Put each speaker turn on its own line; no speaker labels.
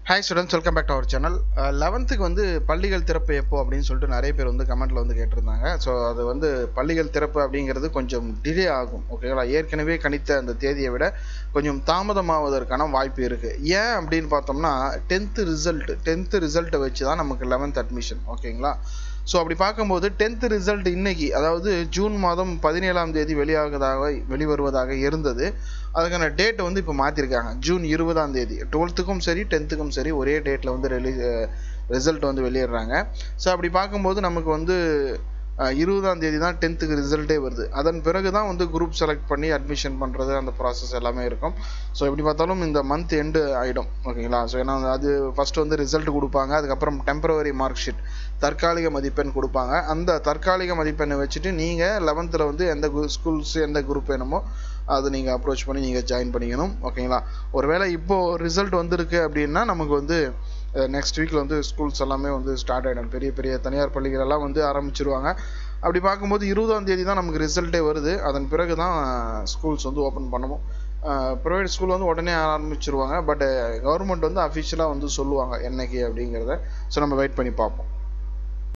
Hi students, welcome back to our channel. 11th வந்து பள்ளிகள் திறப்பு எப்போ அப்படின்னு சொல்லிட்டு நிறைய பேர் வந்து கமெண்ட்ல வந்து கேட்டிருந்தாங்க. ஸோ அது வந்து பள்ளிகள் திறப்பு அப்படிங்கிறது கொஞ்சம் டிலே ஆகும். ஓகேங்களா, ஏற்கனவே கணித்த அந்த தேதியை விட கொஞ்சம் தாமதமாவதற்கான வாய்ப்பு இருக்கு. ஏன் அப்படின்னு பார்த்தோம்னா 10th ரிசல்ட்டை வச்சு தான் நமக்கு 11th அட்மிஷன். ஓகேங்களா, ஸோ அப்படி பார்க்கும்போது 10th ரிசல்ட் இன்னைக்கு, அதாவது ஜூன் மாதம் 17ஆம் தேதி வெளிவருவதாக இருந்தது. அதுக்கான டேட் வந்து இப்போ மாற்றிருக்காங்க. ஜூன் 20ஆம் தேதி 12க்கும் சரி 10த்துக்கும் சரி ஒரே டேட்டில் வந்து ரிசல்ட் வந்து வெளியிடுறாங்க. ஸோ அப்படி பார்க்கும்போது நமக்கு வந்து 20ஆம் தேதி தான் 10த்துக்கு ரிசல்ட்டே வருது. அதன் பிறகு தான் வந்து குரூப் செலக்ட் பண்ணி அட்மிஷன் பண்ணுறது, அந்த ப்ராசஸ் எல்லாமே இருக்கும். ஸோ எப்படி பார்த்தாலும் இந்த மந்த் எண்டு ஆகிடும். ஓகேங்களா, ஸோ ஏன்னா அது ஃபஸ்ட்டு வந்து ரிசல்ட் கொடுப்பாங்க, அதுக்கப்புறம் டெம்பரவரி மார்க் ஷீட் தற்காலிக மதிப்பெண் கொடுப்பாங்க. அந்த தற்காலிக மதிப்பெண்ணை வச்சுட்டு நீங்கள் 11th வந்து எந்த ஸ்கூல்ஸ் எந்த குரூப் வேணுமோ அதை நீங்கள் அப்ரோச் பண்ணி நீங்கள் ஜாயின் பண்ணிக்கணும். ஓகேங்களா, ஒருவேளை இப்போது ரிசல்ட் வந்திருக்கு அப்படின்னா நமக்கு வந்து நெக்ஸ்ட் வீக்கில் வந்து ஸ்கூல்ஸ் எல்லாமே வந்து ஸ்டார்ட் ஆகிடும். பெரிய பெரிய தனியார் பள்ளிகள் எல்லாம் வந்து ஆரம்பிச்சிருவாங்க. அப்படி பார்க்கும்போது 20ஆம் தேதி தான் நமக்கு ரிசல்ட்டே வருது. அதன் பிறகு தான் ஸ்கூல்ஸ் வந்து ஓப்பன் பண்ணுவோம். ப்ரைவேட் ஸ்கூல் வந்து உடனே ஆரம்பிச்சிருவாங்க. பட் கவர்மெண்ட் வந்து அஃபிஷியலாக வந்து சொல்லுவாங்க என்னைக்கு அப்படிங்கிறத. ஸோ நம்ம வெயிட் பண்ணி பார்ப்போம்.